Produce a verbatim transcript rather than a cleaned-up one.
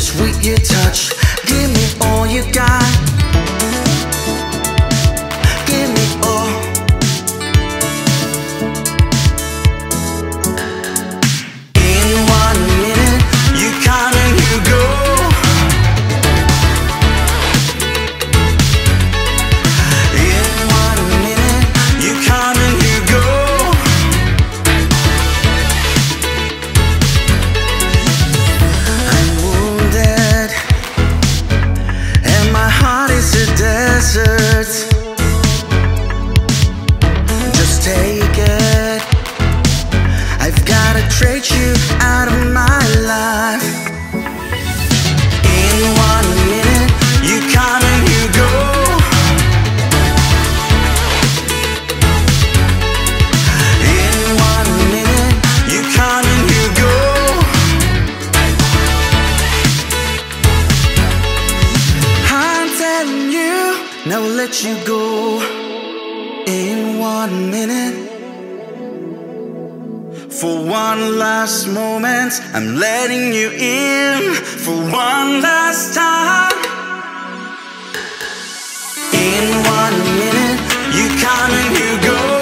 Just with your touch, give me all you got. Give me all. In one minute, you come and you go. In one minute, you come and you go. I'm wounded, and my heart is a desert. Just take it. I've gotta trade you out of my life. In one minute, you come and you go. In one minute, you come and you go. I'm telling you, never let you go. In one minute, for one last moment, I'm letting you in. For one last time. In one minute, you come and you go.